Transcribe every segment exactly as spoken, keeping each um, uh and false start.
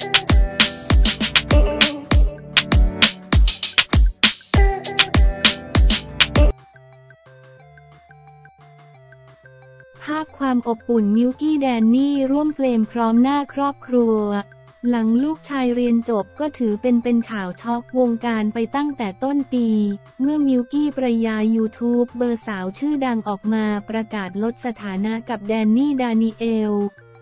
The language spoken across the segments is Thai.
ภาพความอบอุ่นมิลกี้แดนนี่ร่วมเฟรมพร้อมหน้าครอบครัวหลังลูกชายเรียนจบก็ถือเป็นเป็นข่าวช็อกวงการไปตั้งแต่ต้นปีเมื่อมิลกี้ปรายายูทูบเบอร์สาวชื่อดังออกมาประกาศลดสถานะกับแดนนี่ดานิเอล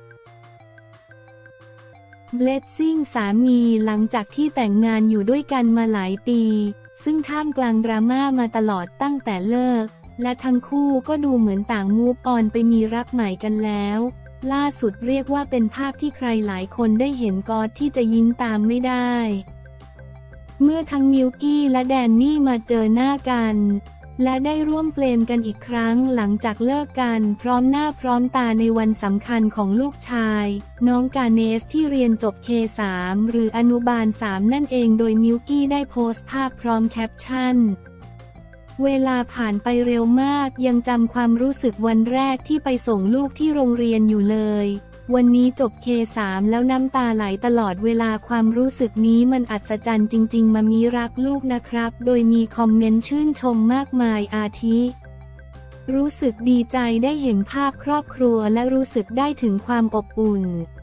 เบลสซิ่งสามีหลังจากที่แต่งงานอยู่ด้วยกันมาหลายปีซึ่งท่ามกลางดราม่ามาตลอดตั้งแต่เลิกและทั้งคู่ก็ดูเหมือนต่างมูฟออนไปมีรักใหม่กันแล้วล่าสุดเรียกว่าเป็นภาพที่ใครหลายคนได้เห็นกอดที่จะยิ้มตามไม่ได้เมื่อทั้งมิลกี้และแดนนี่มาเจอหน้ากันและได้ร่วมเฟรมกันอีกครั้งหลังจากเลิกกันพร้อมหน้าพร้อมตาในวันสำคัญของลูกชายน้องกาเนสที่เรียนจบ เค สาม หรืออนุบาลสามนั่นเองโดยมิลกี้ได้โพสต์ภาพพร้อมแคปชั่นเวลาผ่านไปเร็วมากยังจำความรู้สึกวันแรกที่ไปส่งลูกที่โรงเรียนอยู่เลยวันนี้จบ เค สาม แล้วน้ำตาไหลตลอดเวลาความรู้สึกนี้มันอัศจรรย์จริงๆมามีรักลูกนะครับโดยมีคอมเมนต์ชื่นชมมากมายอาทิรู้สึกดีใจได้เห็นภาพครอบครัวและรู้สึกได้ถึงความอบอุ่น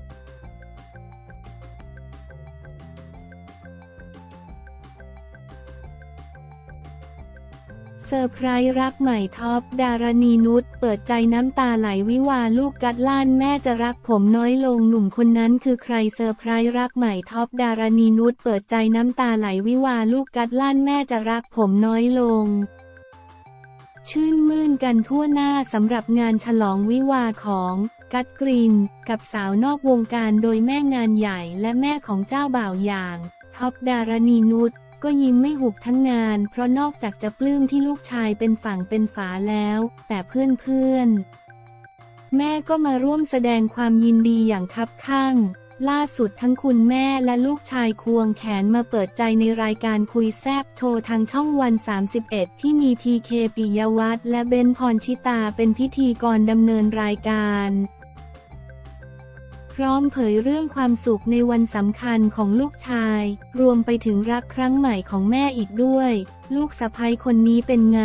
เซอร์ไพรส์รักใหม่ท็อปดารณีนุชเปิดใจน้ำตาไหลวิวาลูกกัดล้านแม่จะรักผมน้อยลงหนุ่มคนนั้นคือใครเซอร์ไพรส์รักใหม่ท็อปดารณีนุชเปิดใจน้ำตาไหลวิวาลูกกัดล้านแม่จะรักผมน้อยลงชื่นมื่นกันทั่วหน้าสำหรับงานฉลองวิวาของกัดกรีนกับสาวนอกวงการโดยแม่งานใหญ่และแม่ของเจ้าบ่าวอย่างท็อปดารณีนุชก็ยิ้มไม่หุบทั้งงานเพราะนอกจากจะปลื้มที่ลูกชายเป็นฝั่งเป็นฝาแล้วแต่เพื่อนๆแม่ก็มาร่วมแสดงความยินดีอย่างคับคั่งล่าสุดทั้งคุณแม่และลูกชายควงแขนมาเปิดใจในรายการคุยแซบโชว์ทางช่องวันสามสิบเอ็ดที่มีพีเคปิยวัฒน์และเบนพรชิตาเป็นพิธีกรดำเนินรายการพร้อมเผยเรื่องความสุขในวันสำคัญของลูกชายรวมไปถึงรักครั้งใหม่ของแม่อีกด้วยลูกสะใภ้คนนี้เป็นไง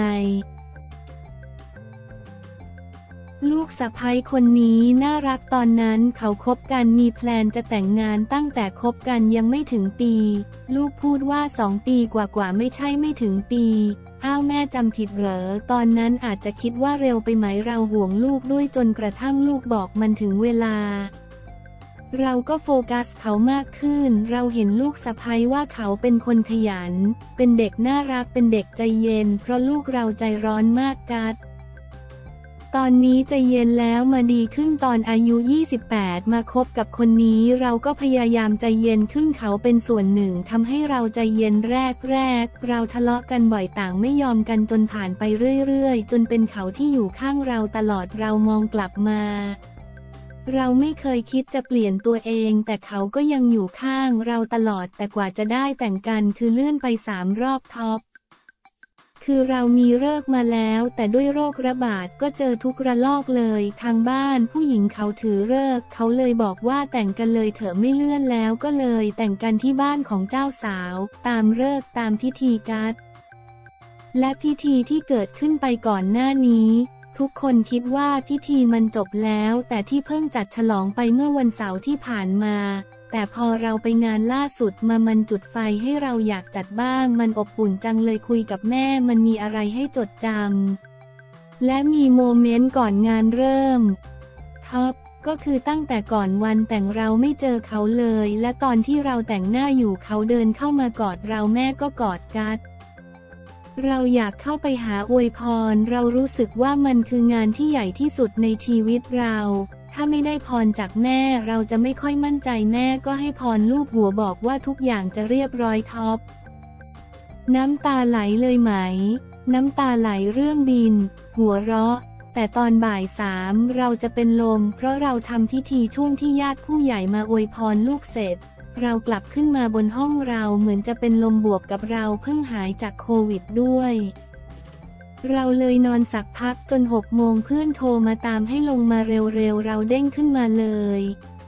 ลูกสะใภ้คนนี้น่ารักตอนนั้นเขาคบกันมีแพลนจะแต่งงานตั้งแต่คบกันยังไม่ถึงปีลูกพูดว่าสองปีกว่าๆไม่ใช่ไม่ถึงปีอ้าวแม่จำผิดเหรอตอนนั้นอาจจะคิดว่าเร็วไปไหมเราห่วงลูกด้วยจนกระทั่งลูกบอกมันถึงเวลาเราก็โฟกัสเขามากขึ้นเราเห็นลูกสะใภ้ว่าเขาเป็นคนขยันเป็นเด็กน่ารักเป็นเด็กใจเย็นเพราะลูกเราใจร้อนมากกัดตอนนี้ใจเย็นแล้วมาดีขึ้นตอนอายุยี่สิบแปดมาคบกับคนนี้เราก็พยายามใจเย็นขึ้นเขาเป็นส่วนหนึ่งทำให้เราใจเย็นแรกแรกเราทะเลาะกันบ่อยต่างไม่ยอมกันจนผ่านไปเรื่อยๆจนเป็นเขาที่อยู่ข้างเราตลอดเรามองกลับมาเราไม่เคยคิดจะเปลี่ยนตัวเองแต่เขาก็ยังอยู่ข้างเราตลอดแต่กว่าจะได้แต่งกันคือเลื่อนไปสามรอบท็อปคือเรามีฤกษ์มาแล้วแต่ด้วยโรคระบาดก็เจอทุกระลอกเลยทางบ้านผู้หญิงเขาถือฤกษ์เขาเลยบอกว่าแต่งกันเลยเถอะไม่เลื่อนแล้วก็เลยแต่งกันที่บ้านของเจ้าสาวตามฤกษ์ตามพิธีกัดและพิธีที่เกิดขึ้นไปก่อนหน้านี้ทุกคนคิดว่าพิธีมันจบแล้วแต่ที่เพิ่งจัดฉลองไปเมื่อวันเสาร์ที่ผ่านมาแต่พอเราไปงานล่าสุดมามันจุดไฟให้เราอยากจัดบ้างมันอบอุ่นจังเลยคุยกับแม่มันมีอะไรให้จดจำและมีโมเมนต์ก่อนงานเริ่มท็อปก็คือตั้งแต่ก่อนวันแต่งเราไม่เจอเขาเลยและตอนที่เราแต่งหน้าอยู่เขาเดินเข้ามากอดเราแม่ก็กอดกัดเราอยากเข้าไปหาอวยพรเรารู้สึกว่ามันคืองานที่ใหญ่ที่สุดในชีวิตเราถ้าไม่ได้พรจากแม่เราจะไม่ค่อยมั่นใจแม่ก็ให้พรลูบหัวบอกว่าทุกอย่างจะเรียบร้อยท็อปน้ำตาไหลเลยไหมน้ำตาไหลเรื่องบินหัวเราะแต่ตอนบ่ายสามเราจะเป็นลมเพราะเราทำพิธีช่วงที่ญาติผู้ใหญ่มาอวยพรลูกเสร็จเรากลับขึ้นมาบนห้องเราเหมือนจะเป็นลมบวกกับเราเพิ่งหายจากโควิดด้วยเราเลยนอนสักพักจนหกโมงเพื่อนโทรมาตามให้ลงมาเร็วๆเราเด้งขึ้นมาเลย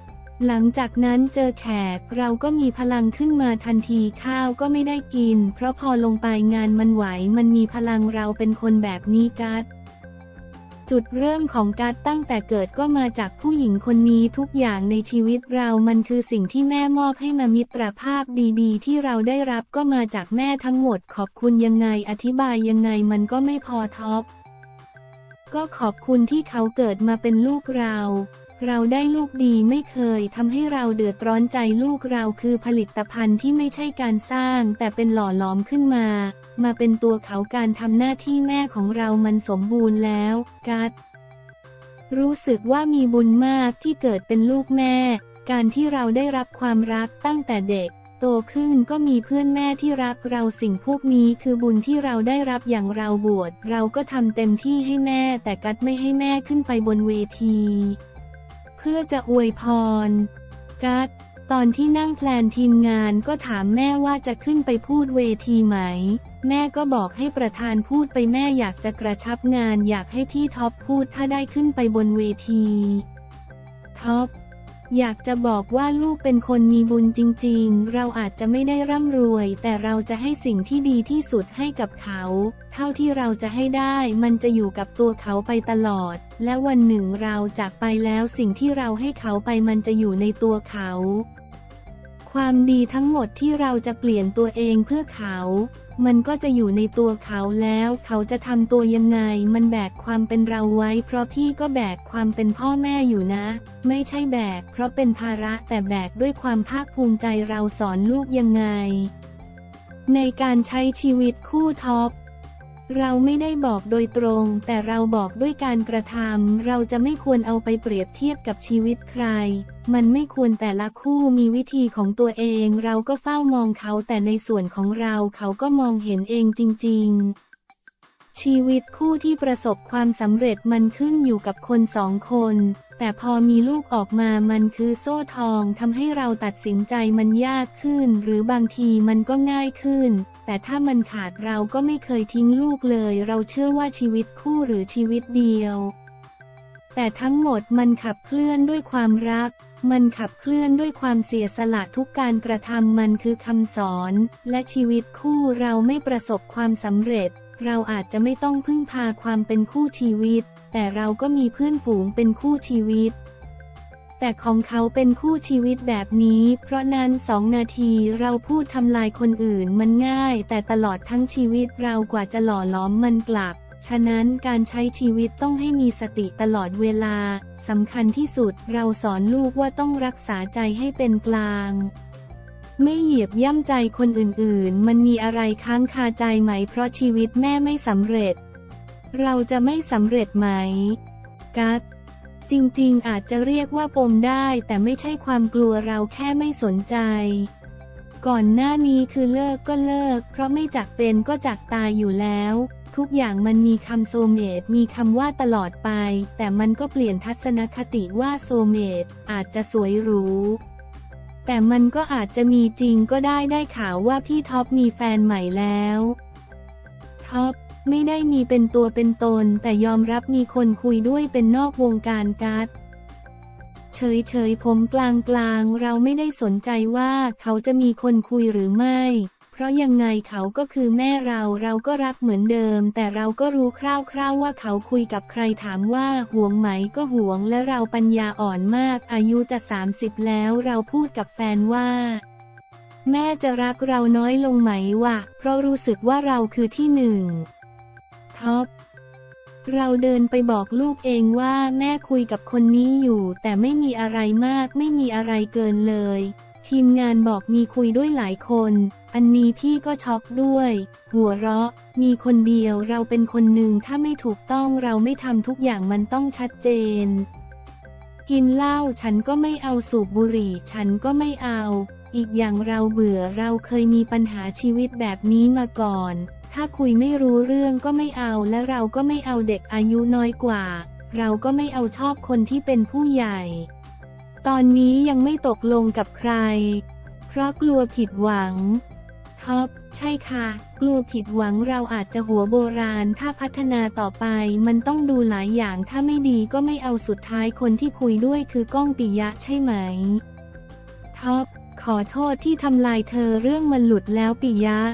หลังจากนั้นเจอแขกเราก็มีพลังขึ้นมาทันทีข้าวก็ไม่ได้กินเพราะพอลงไปงานมันไหวมันมีพลังเราเป็นคนแบบนี้กัสจุดเริ่มของกัสตั้งแต่เกิดก็มาจากผู้หญิงคนนี้ทุกอย่างในชีวิตเรามันคือสิ่งที่แม่มอบให้มามิตรภาพดีๆที่เราได้รับก็มาจากแม่ทั้งหมดขอบคุณยังไงอธิบายยังไงมันก็ไม่พอท็อปก็ขอบคุณที่เขาเกิดมาเป็นลูกเราเราได้ลูกดีไม่เคยทำให้เราเดือดร้อนใจลูกเราคือผลิตภัณฑ์ที่ไม่ใช่การสร้างแต่เป็นหล่อหลอมขึ้นมามาเป็นตัวเขาการทำหน้าที่แม่ของเรามันสมบูรณ์แล้วกัสรู้สึกว่ามีบุญมากที่เกิดเป็นลูกแม่การที่เราได้รับความรักตั้งแต่เด็กโตขึ้นก็มีเพื่อนแม่ที่รักเราสิ่งพวกนี้คือบุญที่เราได้รับอย่างเราบวชเราก็ทำเต็มที่ให้แม่แต่กัสไม่ให้แม่ขึ้นไปบนเวทีเพื่อจะอวยพรกัสตอนที่นั่งแพลนทีมงานก็ถามแม่ว่าจะขึ้นไปพูดเวทีไหมแม่ก็บอกให้ประธานพูดไปแม่อยากจะกระชับงานอยากให้พี่ท็อปพูดถ้าได้ขึ้นไปบนเวทีท็อปอยากจะบอกว่าลูกเป็นคนมีบุญจริงๆเราอาจจะไม่ได้ร่ำรวยแต่เราจะให้สิ่งที่ดีที่สุดให้กับเขาเท่าที่เราจะให้ได้มันจะอยู่กับตัวเขาไปตลอดและวันหนึ่งเราจากไปแล้วสิ่งที่เราให้เขาไปมันจะอยู่ในตัวเขาความดีทั้งหมดที่เราจะเปลี่ยนตัวเองเพื่อเขามันก็จะอยู่ในตัวเขาแล้วเขาจะทำตัวยังไงมันแบกความเป็นเราไว้เพราะพี่ก็แบกความเป็นพ่อแม่อยู่นะไม่ใช่แบกเพราะเป็นภาระแต่แบกด้วยความภาคภูมิใจเราสอนลูกยังไงในการใช้ชีวิตคู่ท็อปเราไม่ได้บอกโดยตรงแต่เราบอกด้วยการกระทำเราจะไม่ควรเอาไปเปรียบเทียบกับชีวิตใครมันไม่ควรแต่ละคู่มีวิธีของตัวเองเราก็เฝ้ามองเขาแต่ในส่วนของเราเขาก็มองเห็นเองจริงๆชีวิตคู่ที่ประสบความสำเร็จมันขึ้นอยู่กับคนสองคนแต่พอมีลูกออกมามันคือโซ่ทองทำให้เราตัดสินใจมันยากขึ้นหรือบางทีมันก็ง่ายขึ้นแต่ถ้ามันขาดเราก็ไม่เคยทิ้งลูกเลยเราเชื่อว่าชีวิตคู่หรือชีวิตเดียวแต่ทั้งหมดมันขับเคลื่อนด้วยความรักมันขับเคลื่อนด้วยความเสียสละทุกการกระทำมันคือคำสอนและชีวิตคู่เราไม่ประสบความสำเร็จเราอาจจะไม่ต้องพึ่งพาความเป็นคู่ชีวิตแต่เราก็มีเพื่อนฝูงเป็นคู่ชีวิตแต่ของเขาเป็นคู่ชีวิตแบบนี้เพราะนั้นสองนาทีเราพูดทำลายคนอื่นมันง่ายแต่ตลอดทั้งชีวิตเรากว่าจะหล่อล้อมมันกลับฉะนั้นการใช้ชีวิตต้องให้มีสติตลอดเวลาสำคัญที่สุดเราสอนลูกว่าต้องรักษาใจให้เป็นกลางไม่เหยียบย่ำใจคนอื่นๆมันมีอะไรค้างคาใจไหมเพราะชีวิตแม่ไม่สำเร็จเราจะไม่สำเร็จไหมกัสจริงๆอาจจะเรียกว่าปมได้แต่ไม่ใช่ความกลัวเราแค่ไม่สนใจก่อนหน้านี้คือเลิกก็เลิกเพราะไม่จากเป็นก็จากตายอยู่แล้วทุกอย่างมันมีคำโซเมตมีคำว่าตลอดไปแต่มันก็เปลี่ยนทัศนคติว่าโซเมตอาจจะสวยหรูแต่มันก็อาจจะมีจริงก็ได้ได้ข่าวว่าพี่ท็อปมีแฟนใหม่แล้วท็อปไม่ได้มีเป็นตัวเป็นตนแต่ยอมรับมีคนคุยด้วยเป็นนอกวงการกัสเฉยๆผมกลางๆเราไม่ได้สนใจว่าเขาจะมีคนคุยหรือไม่เพราะยังไงเขาก็คือแม่เราเราก็รักเหมือนเดิมแต่เราก็รู้คร่าวๆว่าเขาคุยกับใครถามว่าห่วงไหมก็ห่วงและเราปัญญาอ่อนมากอายุจะสามสิบแล้วเราพูดกับแฟนว่าแม่จะรักเราน้อยลงไหมวะเพราะรู้สึกว่าเราคือที่หนึ่งท็อปเราเดินไปบอกลูกเองว่าแม่คุยกับคนนี้อยู่แต่ไม่มีอะไรมากไม่มีอะไรเกินเลยทีมงานบอกมีคุยด้วยหลายคนอันนี้พี่ก็ช็อกด้วยหัวเราะมีคนเดียวเราเป็นคนหนึ่งถ้าไม่ถูกต้องเราไม่ทำทุกอย่างมันต้องชัดเจนกินเหล้าฉันก็ไม่เอาสูบบุหรี่ฉันก็ไม่เอาอีกอย่างเราเบื่อเราเคยมีปัญหาชีวิตแบบนี้มาก่อนถ้าคุยไม่รู้เรื่องก็ไม่เอาและเราก็ไม่เอาเด็กอายุน้อยกว่าเราก็ไม่เอาชอบคนที่เป็นผู้ใหญ่ตอนนี้ยังไม่ตกลงกับใครเพราะกลัวผิดหวังท็อปใช่ค่ะกลัวผิดหวังเราอาจจะหัวโบราณถ้าพัฒนาต่อไปมันต้องดูหลายอย่างถ้าไม่ดีก็ไม่เอาสุดท้ายคนที่คุยด้วยคือก้องปิยะใช่ไหมท็อปขอโทษที่ทำลายเธอเรื่องมันหลุดแล้วปิยะ